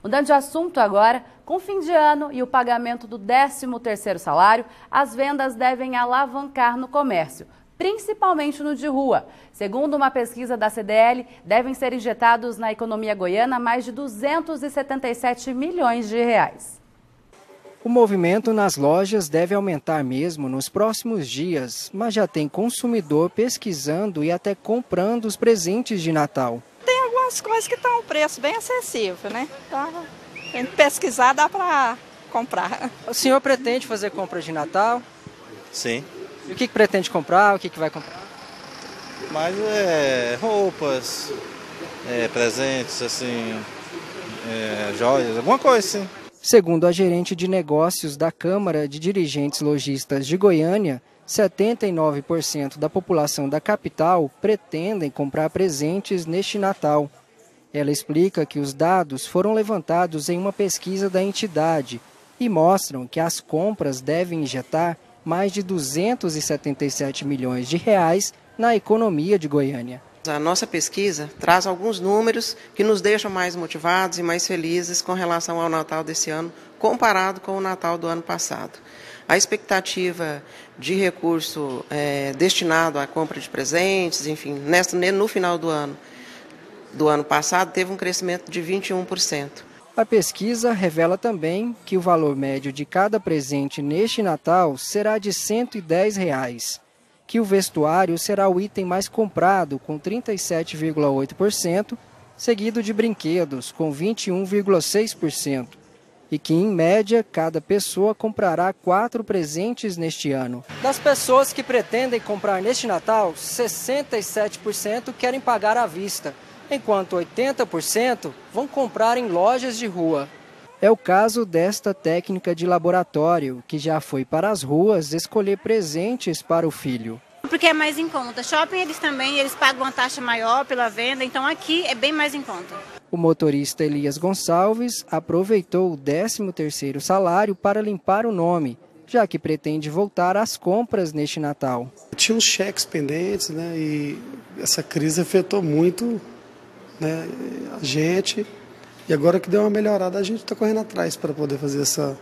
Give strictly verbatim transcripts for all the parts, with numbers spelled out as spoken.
Mudando de assunto agora, com fim de ano e o pagamento do décimo terceiro salário, as vendas devem alavancar no comércio, principalmente no de rua. Segundo uma pesquisa da C D L, devem ser injetados na economia goiana mais de duzentos e setenta e sete milhões de reais. O movimento nas lojas deve aumentar mesmo nos próximos dias, mas já tem consumidor pesquisando e até comprando os presentes de Natal. Tem algumas coisas que estão um preço bem acessível, né? Então, a gente pesquisar dá para comprar. O senhor pretende fazer compra de Natal? Sim. E o que, que pretende comprar? O que, que vai comprar? Mas é roupas, é, presentes, assim, é, joias, alguma coisa assim. Segundo a gerente de negócios da Câmara de Dirigentes Lojistas de Goiânia, setenta e nove por cento da população da capital pretendem comprar presentes neste Natal. Ela explica que os dados foram levantados em uma pesquisa da entidade e mostram que as compras devem injetar mais de duzentos e setenta e sete milhões de reais na economia de Goiânia. A nossa pesquisa traz alguns números que nos deixam mais motivados e mais felizes com relação ao Natal desse ano, comparado com o Natal do ano passado. A expectativa de recurso é, destinado à compra de presentes, enfim, nesta, no final do ano, do ano passado, teve um crescimento de vinte e um por cento. A pesquisa revela também que o valor médio de cada presente neste Natal será de cento e dez reais. Que o vestuário será o item mais comprado, com trinta e sete vírgula oito por cento, seguido de brinquedos, com vinte e um vírgula seis por cento. E que, em média, cada pessoa comprará quatro presentes neste ano. Das pessoas que pretendem comprar neste Natal, sessenta e sete por cento querem pagar à vista, enquanto oitenta por cento vão comprar em lojas de rua. É o caso desta técnica de laboratório, que já foi para as ruas escolher presentes para o filho. Porque é mais em conta. Shopping eles também, eles pagam uma taxa maior pela venda, então aqui é bem mais em conta. O motorista Elias Gonçalves aproveitou o décimo terceiro salário para limpar o nome, já que pretende voltar às compras neste Natal. Tinha uns cheques pendentes, né, e essa crise afetou muito, né, a gente. E agora que deu uma melhorada, a gente está correndo atrás para poder fazer essa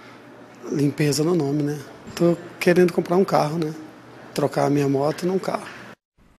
limpeza no nome, né? Estou querendo comprar um carro, né? Trocar a minha moto num carro.